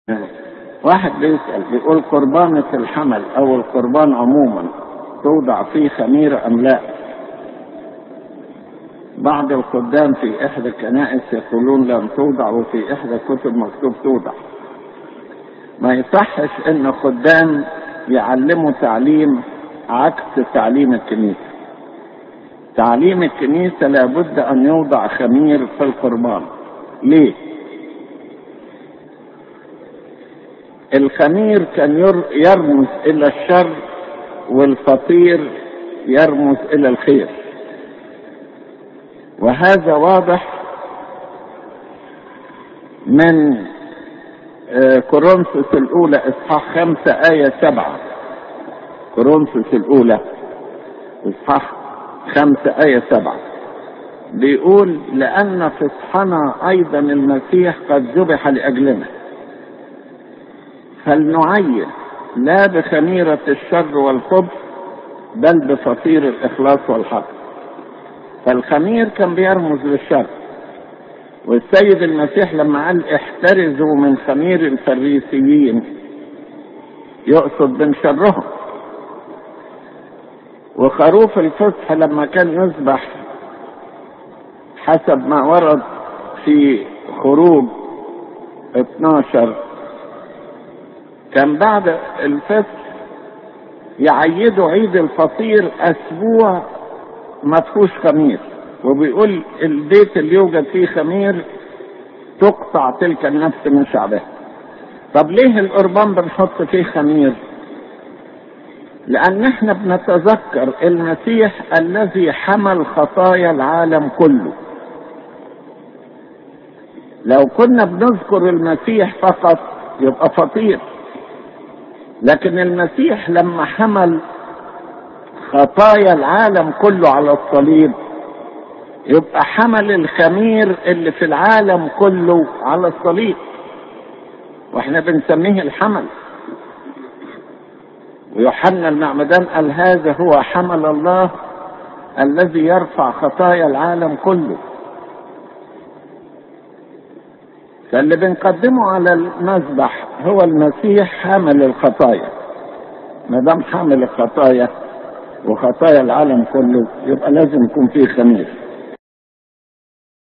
واحد بيسأل بيقول قربانة الحمل أو القربان عموما توضع فيه خميرة أم لا؟ بعض الخدام في إحدى الكنائس يقولون لم توضع، وفي إحدى الكتب مكتوب توضع. ما يصحش إن خدام يعلموا تعليم عكس تعليم الكنيسة. تعليم الكنيسة لابد أن يوضع خمير في القربان. ليه؟ الخمير كان يرمز إلى الشر، والفطير يرمز إلى الخير، وهذا واضح من كورنثوس الأولى إصحاح 5 آية 7. كورنثوس الأولى إصحاح 5 آية 7 بيقول: لأن فصحنا أيضا المسيح قد ذبح لأجلنا، فلنعين لا بخميرة الشر والخبث بل بفطير الإخلاص والحق. فالخمير كان بيرمز للشر، والسيد المسيح لما قال احترزوا من خمير الفريسيين يقصد من شرهم. وخروف الفصح لما كان يذبح حسب ما ورد في خروج 12 كان بعد الفصح يعيدوا عيد الفطير أسبوع ما فيهوش خمير، وبيقول البيت اللي يوجد فيه خمير تقطع تلك النفس من شعبها. طب ليه القربان بنحط فيه خمير؟ لأن احنا بنتذكر المسيح الذي حمل خطايا العالم كله. لو كنا بنذكر المسيح فقط يبقى فطير، لكن المسيح لما حمل خطايا العالم كله على الصليب يبقى حمل الخمير اللي في العالم كله على الصليب، واحنا بنسميه الحمل. ويوحنا المعمدان قال: هذا هو حمل الله الذي يرفع خطايا العالم كله. فاللي بنقدمه على المذبح هو المسيح حامل الخطايا. ما دام حامل الخطايا وخطايا العالم كله يبقى لازم يكون فيه خمير.